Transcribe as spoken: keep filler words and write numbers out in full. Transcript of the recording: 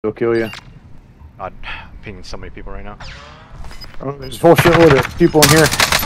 They'll kill you. I'm pinging so many people right now. Oh, there's a whole shitload of people in here.